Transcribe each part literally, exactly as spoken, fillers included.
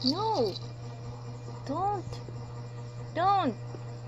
No. Don't. Don't.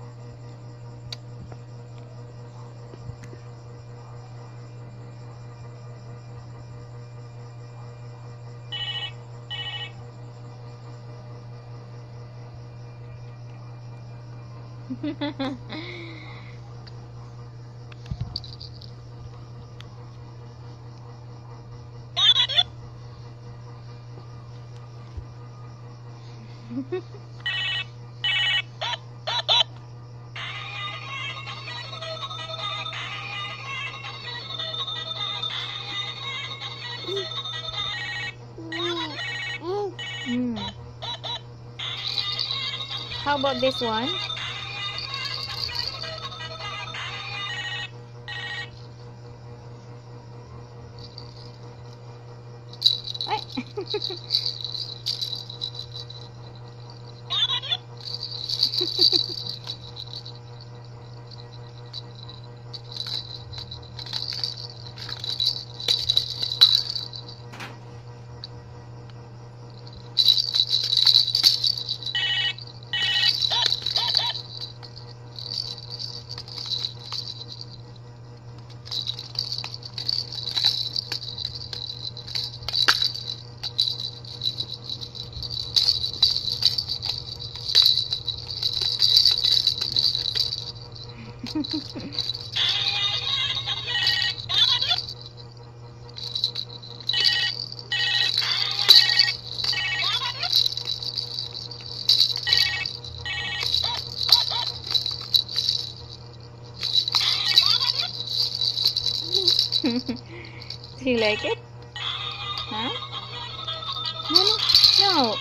Mm. How about this one? Ay. Do you like it? Huh? No, no, no.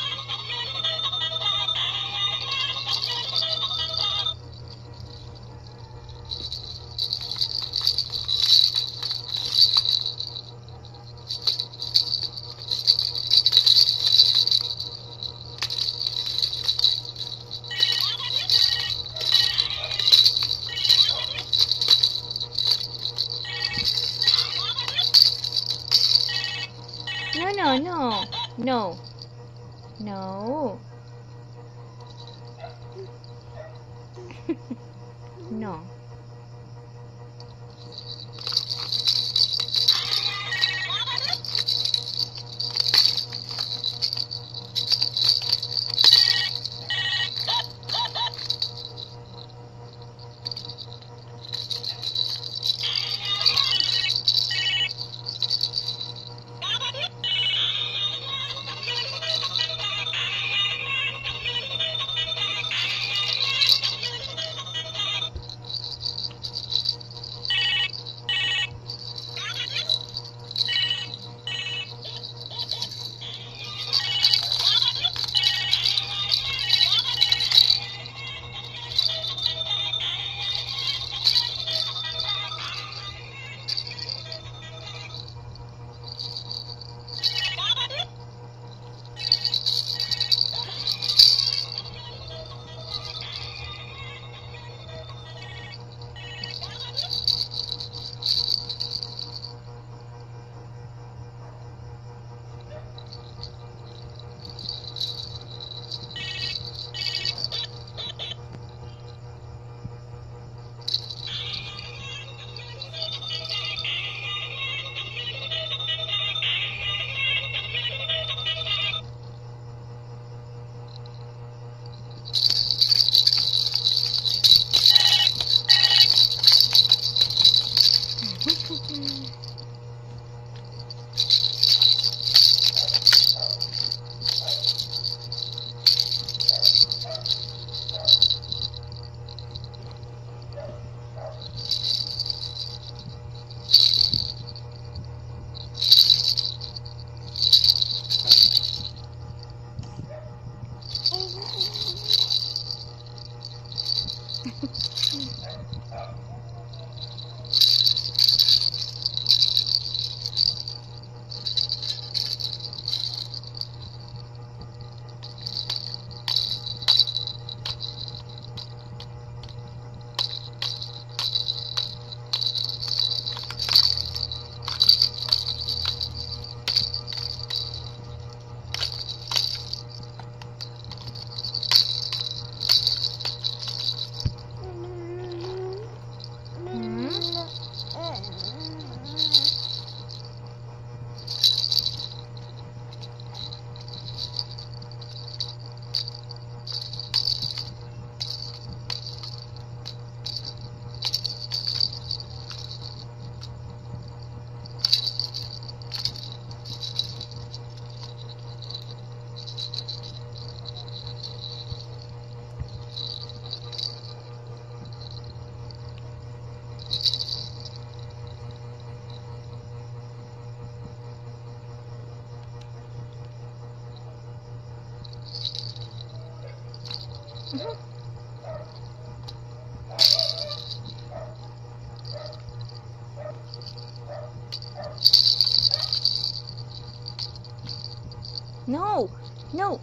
No, no, no, no, no, no. No, no.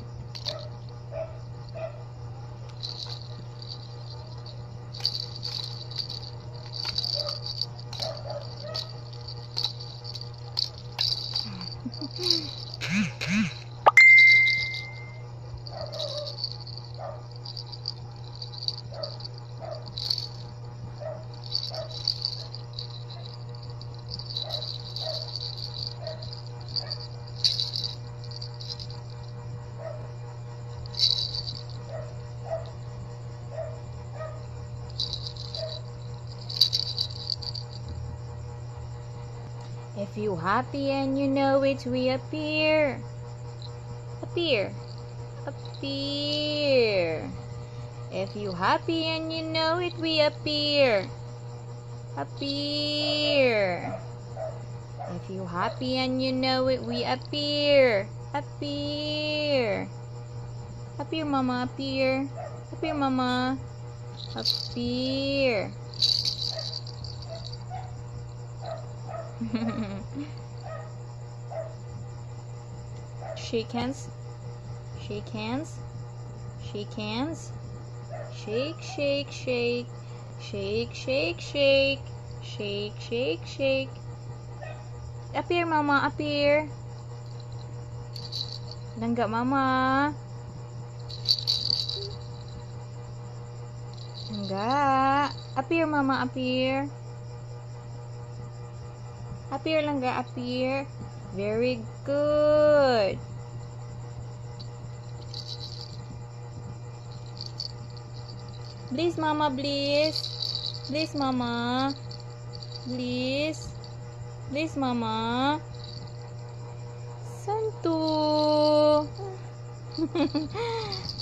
If you happy and you know it, we appear. Appear. Appear. If you happy and you know it, we appear. Appear. If you happy and you know it, we appear. Appear. Appear, mama, appear. Appear, mama. Appear. Shake hands. Shake hands. Shake hands. Shake, shake, shake. Shake, shake, shake. Shake, shake, shake. Appear, mama, appear. Langga, mama. Langga. Appear, mama, appear. Appear, langga, appear. Very good. Please, mama, please. Please, mama. Please. Please, mama. Santu.